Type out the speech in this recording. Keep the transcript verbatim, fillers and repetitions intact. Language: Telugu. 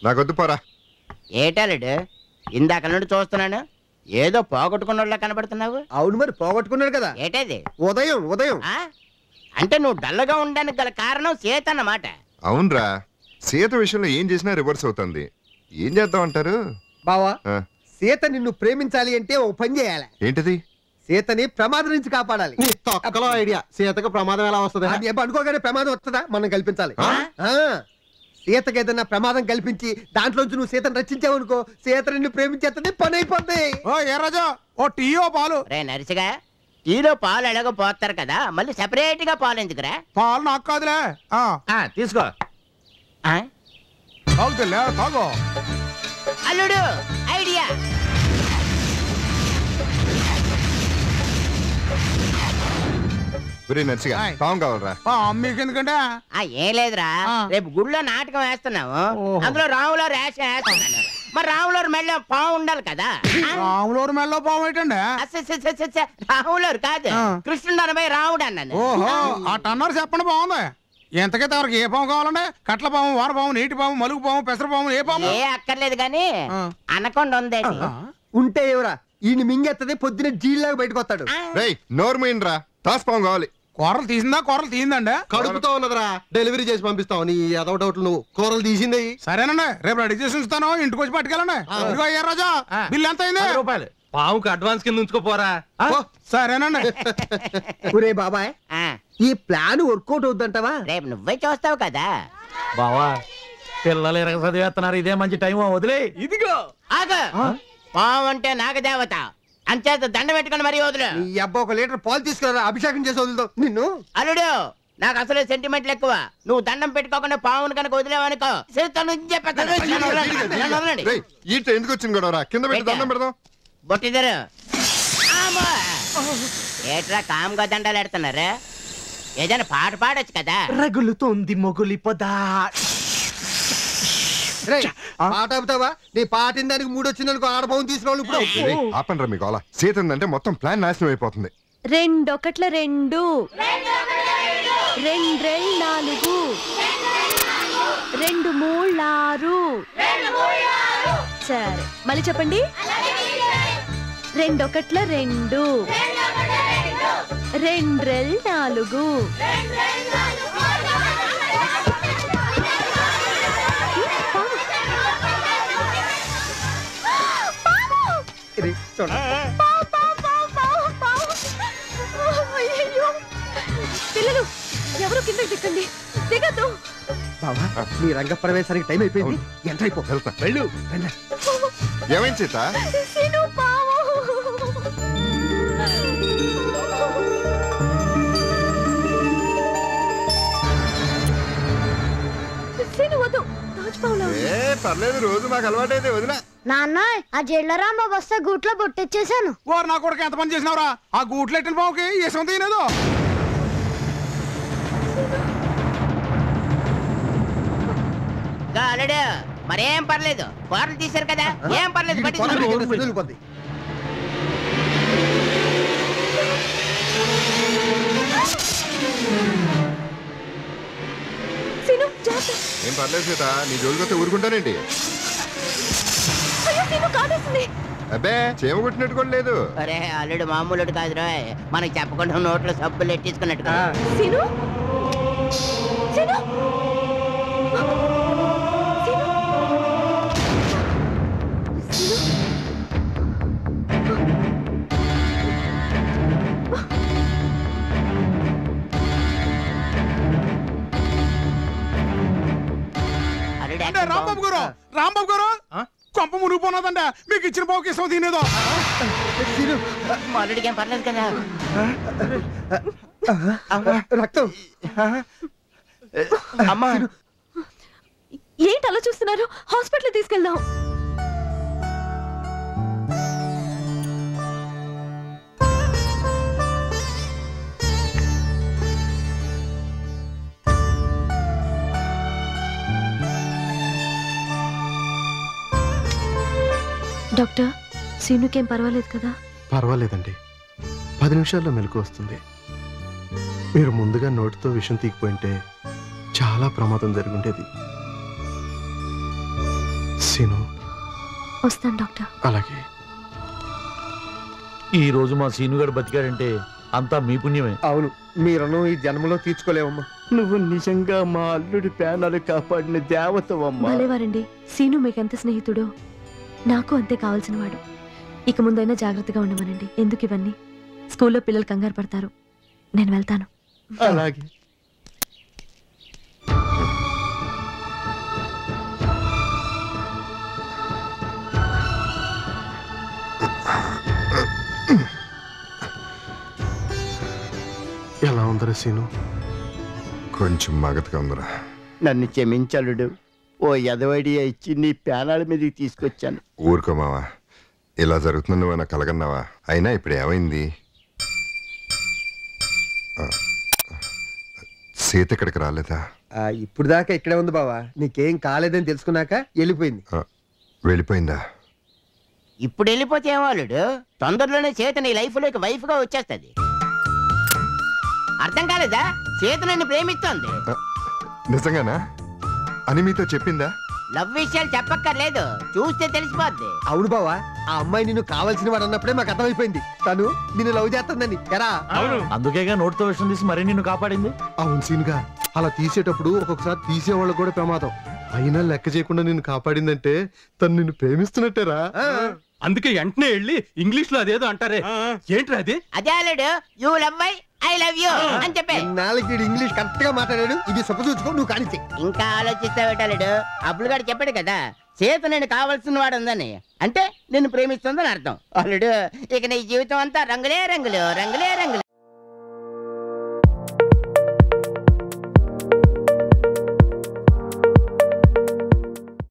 నాకొద్దు పోరా. ఏటాలుడు ఇందాక నుండి చూస్తున్నాను, ఏదో పోగొట్టుకున్నోళ్ళ కనబడుతున్నావు. అవును మరి పోగొట్టుకున్నాడు కదా. ఏటది? ఉదయం ఉదయం. అంటే నువ్వు డల్లగా ఉండడానికి గల కారణం సీత అన్నమాట. అవునరా, సీత విషయంలో ఏం చేసినా రివర్స్ అవుతుంది. ఏం చేద్దాం అంటారు బావా? సీత నిన్ను ప్రేమించాలి అంటే ఓ పని చేయాలి. ఏంటిది? సీతని ప్రమాదం నుంచి కాపాడాలి. ఐడియా. సీతకు ప్రమాదం ఎలా వస్తుంది? అది అనుకోగానే ప్రమాదం వస్తుందా? మనం కల్పించాలి. సీతకి ఏదైనా ప్రమాదం కల్పించి దాంట్లోంచి నువ్వు సీతను రక్షించావు అనుకో, సీత నిన్ను ప్రేమించేస్తుంది, పని అయిపోద్ది. ఓ ఏ రాజా, ఓ టీయో పాలు. రే నరిసిగా, టీలో పాలు ఎలాగో పోస్తారు కదా, మళ్ళీ సెపరేట్ గా పాలు ఎందుకురా? పాలు నాకు కాదులే. తీసుకో. తాగుతులే, తాగు. అల్లుడు ఐడియా. నర్సిగా పాము కావాలరా? మీకు ఎందుకంటే ఏం లేదురా, రేపు గుళ్ళో నాటకం వేస్తున్నాము, అందులో రాములో రేషన్ వేస్తున్నాను. మరి రాములూరు మెళ్ళ పాము ఉండాలి కదా. రాములూరు మెళ్ళలో పాము ఏంటండి? రాములూరు కాదు, కృష్ణుడు అనబోయి రాముడు అన్నాను. ఓహో అన్నారు, చెప్పండి. బాగుంది. ఎంతకైతే ఎవరికి ఏ పాము కావాలండి? కట్ల పాము, వార పాము, నీటి పాము, మలుగు పాము, పెసర పాము, ఏ పాము? ఏ అక్కర్లేదు గాని అనకొండ ఉంది. ఉంటే ఎవరా ఈయన మింగెత్తది, పొద్దున జీల్లాగా బయటకు వస్తాడు. నోరు మీనరా, తాస్ పాము కావాలి. కూరలు తీసిందా? కూరలు తీసిందండి. కడుపుతో ఉన్నదిరా, డెలివరీ చేసి పంపిస్తావు. నీ ఏదో డౌట్లు నువ్వు. కూరలు తీసింది. సరేనండి, రేపు రెడీ చేసి ఉంచుతాను, ఇంటికి వచ్చి పట్టుకెళ్ళండి. ఇదిగో అయ్యా రాజా, బిల్ ఎంత అయింది? రూపాయలు. పావుకి అడ్వాన్స్ కింద ఉంచుకోపోరా. సరేనండి. ఒరే బాబాయ్, ఈ ప్లాన్ వర్కౌట్ అవుద్దంటావా? రేపు నువ్వే చూస్తావు కదా. బావా, పిల్లలు ఎరగ చదివేస్తున్నారు, ఇదే మంచి టైం. వదిలే. ఇదిగో ఆగు. పావు అంటే నాగదేవత, అంచేత దండ పెట్టుకుని మరీ వదులు. ఈ అబ్బా ఒక లీటర్ పాలు తీసుకురా, అభిషేకం చేసి వదులుతావు నిన్ను. అల్లుడు, నాకు అసలే సెంటిమెంట్లు ఎక్కువ. నువ్వు దండం పెట్టుకోకుండా పావును కనుక వదిలేవనుకో, ఎందుకు వచ్చింది కూడా? కింద పెట్టి దండం పెడదాం. బొట్టిద్దరు ఏట్రా కామ్గా దండాలు ఎడుతున్నారు? ఏదైనా పాట పాడొచ్చు కదా. రగులుతోంది మొగులి పొదా. పాట అవుతావా? నీ పాటిన దానికి మూడు వచ్చిందనుకో, ఆడపోని తీసుకోవాలి. ఇప్పుడు ఆపండి రా, మీకు అలా సీత ఉందంటే మొత్తం ప్లాన్ నాశనం అయిపోతుంది. రెండొకట్ల రెండు, రెండు నాలుగు, రెండు మూడు ఆరు. సరే మళ్ళీ చెప్పండి. రెండొకట్ల రెండు, రెండ్రెల్ నాలుగు. పిల్లలు ఎవరు కిందకి దిక్కండి, దిగద్దు. బావా, నీ రంగ ప్రవేశానికి టైం అయిపోయింది. ఎంత అయిపో వెళ్ళు. ఏమైంది సీత? పర్లేదు, రోజు మాకు అలవాటైతే వదిలే. నాన్న, ఆ జైల్లో రాంబాబు వస్తే గూట్లో బొట్టెచ్చేసాను. వారు నా కొడుకు ఎంత పని చేసినావురా? ఆ గూట్లో ఎట్టిన బావుకి ఏసం తీయలేదు. అల్లుడు మరేం పర్లేదు, కూరలు తీశారు కదా, ఏం పర్లేదు. ఏం పర్లేదు సీత, నీ జోలికొస్తే ఊరుకుంటానండి. అబ్బే, చేమ కొట్టినట్టు కూడా లేదు. అరే అల్లుడు మామూలుడు కాదురా, మనకి చెప్పకుండా నోట్లో సబ్బులు ఎట్టించుకున్నట్టు. రాంబాబు గారు, రాంబాబు గారు, కొంప మునిగిపోన్నదంట. మీకు ఇచ్చిన బావుకి ఇష్టం తినేదో. అల్లుడికి ఏం పర్లేదు కదా. రక్తం. అమ్మా, ఏంటి అలా చూస్తున్నారు? హాస్పిటల్ తీసుకెళ్దాం. డాక్టర్, సీనుకేం పర్వాలేదు కదా? పర్వాలేదండి, పది నిమిషాల్లో మెలకు వస్తుంది. మీరు ముందుగా నోటితో విషం తీగిపోయింటే చాలా ప్రమాదం జరుగుండేది. సీను వస్తాను డాక్టర్. అలాగే. ఈ రోజు మా సీనుగాడు బతికాడంటే అంతా మీ పుణ్యమే. అవును, మీ రుణం ఈ జన్మలో తీర్చుకోలేవమ్మా. నువ్వు నిజంగా మా అల్లుడి ప్రాణాలు కాపాడిన దేవతవమ్మా. భలేవారండి. సీను మీకెంత స్నేహితుడో నాకు అంతే కావాల్సిన వాడు. ఇక ముందైనా జాగ్రత్తగా ఉండమనండి. ఎందుకు ఇవన్నీ? స్కూల్లో పిల్లలు కంగారు పడతారు. నేను వెళ్తాను. అలాగే. ఎలా ఉందరా సీను? కొంచెం మగతగా ఉందిరా. నన్ను క్షమించలుడు. ఓ ఎదవడియా ఇచ్చి నీ ప్రాణాల మీదకి తీసుకొచ్చాను. ఊరుకో మావా, ఇలా జరుగుతుంది నువ్వు నాకు కలగన్నావా? అయినా ఇప్పుడు ఏమైంది? ఆ, సీత ఇక్కడికి రాలేదా? ఆ, ఇప్పుడు దాకా ఇక్కడే ఉంది బావా. నీకేం కాలేదని తెలుసుకున్నాక వెళ్ళిపోయింది. ఆ, వెళ్ళిపోయిందా? ఇప్పుడు వెళ్ళిపోతే ఏమాలుడు, తొందరలోనే చేత నీ లైఫ్ లోకి వైఫ్ గా వచ్చేస్తుంది. అర్థం కాలేదా? చేత నన్ను ప్రేమిస్తోంది. ఆ, నిజంగానా అని మీతో చెప్పిందా? లవ్ విషయాలు చెప్పక్కర్లేదు, చూస్తే తెలిసిపోద్ది. అవును బావా, ఆ అమ్మాయి నిన్ను కావాల్సిన వాడు అన్నప్పుడే మాకు అర్థమైపోయింది. తను నిన్ను లవ్ చేస్తుందని. ఎరా? అందుకేగా నోటితో విషయం తీసి మరీ నిన్ను కాపాడింది. అవును సీనుగా, అలా తీసేటప్పుడు ఒక్కొక్కసారి తీసేవాళ్ళకు కూడా ప్రమాదం. అయినా లెక్క చేయకుండా నిన్ను కాపాడిందంటే తను నిన్ను ప్రేమిస్తున్నట్టేరా. అందుకే వెంటనే వెళ్ళి ఇంగ్లీష్ లో అదేదో అంటారే, ఏంట్రా అది? అదే అల్లుడు, you love I I love you అని చెప్పే. నాలుగు ఇంగ్లీష్ కరెక్ట్ గా మాట్లాడాడు. ఇది సొప్ప చూసుకో, నువ్వు కానిచ్చే. ఇంకా ఆలోచిస్తావేటాలుడు? అబ్బులు గారు చెప్పాడు కదా, చేత నేను కావాల్సిన వాడు ఉందని, అంటే నిన్ను ప్రేమిస్తుందని అర్థం. అల్లుడు, ఇక నీ జీవితం అంతా రంగులే రంగులు రంగులే రంగులు.